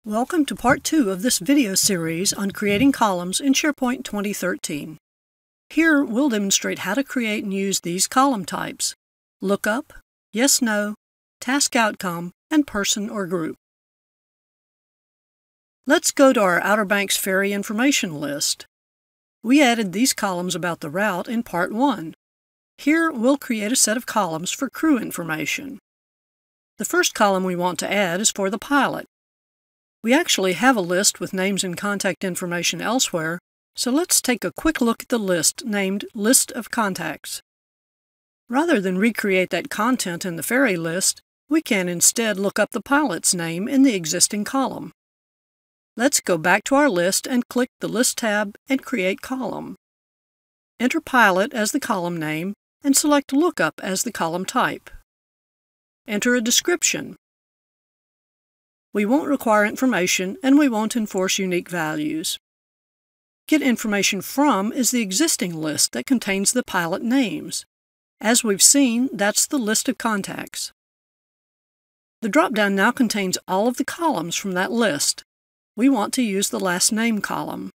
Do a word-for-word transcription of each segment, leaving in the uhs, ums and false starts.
Welcome to part two of this video series on creating columns in SharePoint twenty thirteen. Here we'll demonstrate how to create and use these column types: Lookup, Yes No, Task Outcome, and Person or Group. Let's go to our Outer Banks ferry information list. We added these columns about the route in part one. Here we'll create a set of columns for crew information. The first column we want to add is for the pilot. We actually have a list with names and contact information elsewhere, so let's take a quick look at the list named List of Contacts. Rather than recreate that content in the ferry list, we can instead look up the pilot's name in the existing column. Let's go back to our list and click the List tab and Create Column. Enter Pilot as the column name and select Lookup as the column type. Enter a description. We won't require information and we won't enforce unique values. Get Information From is the existing list that contains the pilot names. As we've seen, that's the list of contacts. The drop-down now contains all of the columns from that list. We want to use the last name column.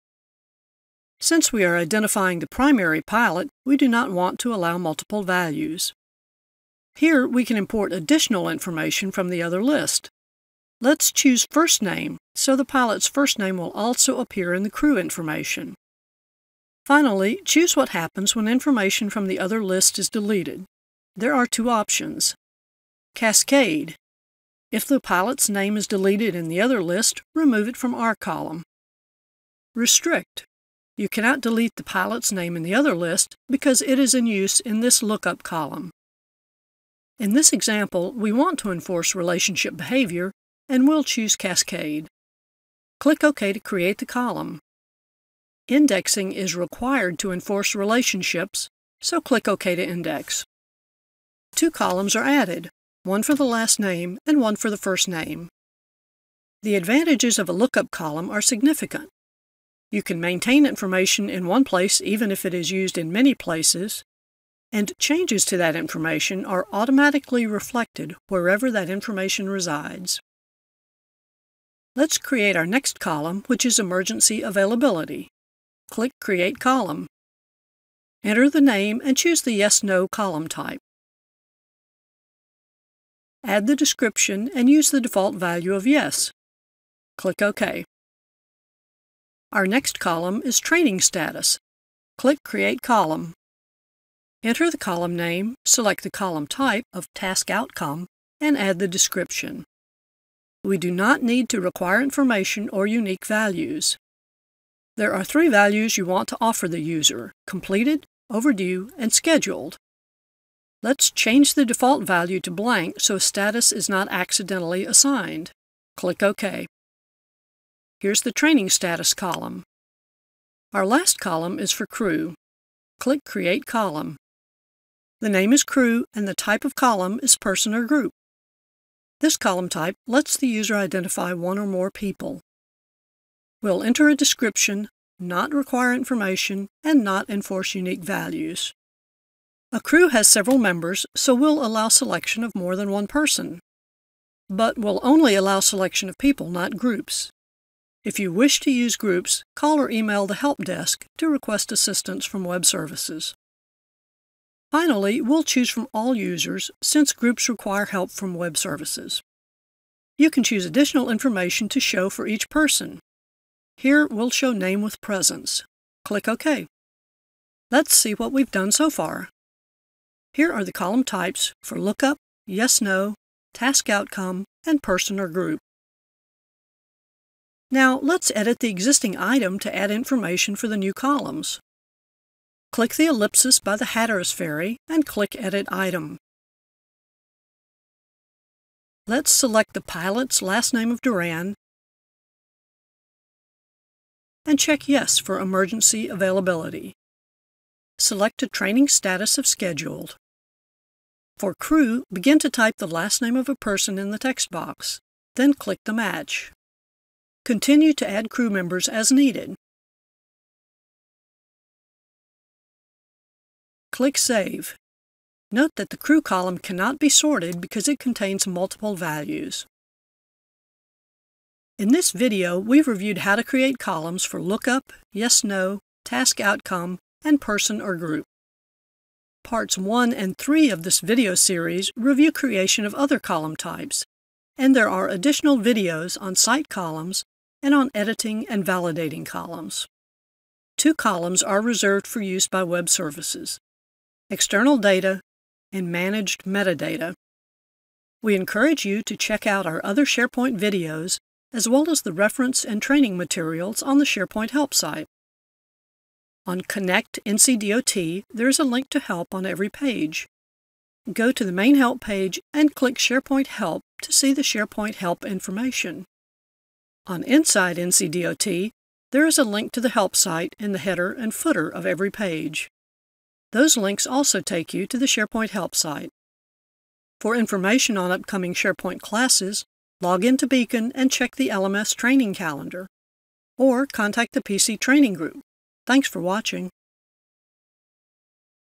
Since we are identifying the primary pilot, we do not want to allow multiple values. Here we can import additional information from the other list. Let's choose First Name, so the pilot's first name will also appear in the crew information. Finally, choose what happens when information from the other list is deleted. There are two options. Cascade. If the pilot's name is deleted in the other list, remove it from our column. Restrict. You cannot delete the pilot's name in the other list because it is in use in this lookup column. In this example, we want to enforce relationship behavior, and we'll choose Cascade. Click OK to create the column. Indexing is required to enforce relationships, so click OK to index. Two columns are added, one for the last name and one for the first name. The advantages of a lookup column are significant. You can maintain information in one place even if it is used in many places, and changes to that information are automatically reflected wherever that information resides. Let's create our next column, which is Emergency Availability. Click Create Column. Enter the name and choose the Yes/No column type. Add the description and use the default value of Yes. Click OK. Our next column is Training Status. Click Create Column. Enter the column name, select the column type of Task Outcome, and add the description. We do not need to require information or unique values. There are three values you want to offer the user: completed, overdue, and scheduled. Let's change the default value to blank so status is not accidentally assigned. Click OK. Here's the Training Status column. Our last column is for Crew. Click Create Column. The name is Crew and the type of column is Person or Group. This column type lets the user identify one or more people. We'll enter a description, not require information, and not enforce unique values. A crew has several members, so we'll allow selection of more than one person. But we'll only allow selection of people, not groups. If you wish to use groups, call or email the help desk to request assistance from web services. Finally, we'll choose from all users since groups require help from web services. You can choose additional information to show for each person. Here we'll show name with presence. Click OK. Let's see what we've done so far. Here are the column types for Lookup, Yes No, Task Outcome, and Person or Group. Now let's edit the existing item to add information for the new columns. Click the ellipsis by the Hatteras Ferry and click Edit Item. Let's select the pilot's last name of Duran and check Yes for emergency availability. Select a training status of Scheduled. For Crew, begin to type the last name of a person in the text box, then click the match. Continue to add crew members as needed. Click Save. Note that the crew column cannot be sorted because it contains multiple values. In this video, we've reviewed how to create columns for Lookup, Yes No, Task Outcome, and Person or Group. Parts one and three of this video series review creation of other column types, and there are additional videos on site columns and on editing and validating columns. Two columns are reserved for use by web services: external data and managed metadata. We encourage you to check out our other SharePoint videos as well as the reference and training materials on the SharePoint Help site. On Connect N C D O T, there is a link to Help on every page. Go to the main Help page and click SharePoint Help to see the SharePoint Help information. On Inside N C D O T, there is a link to the Help site in the header and footer of every page. Those links also take you to the SharePoint Help site. For information on upcoming SharePoint classes, log into Beacon and check the L M S training calendar, or contact the P C Training Group. Thanks for watching.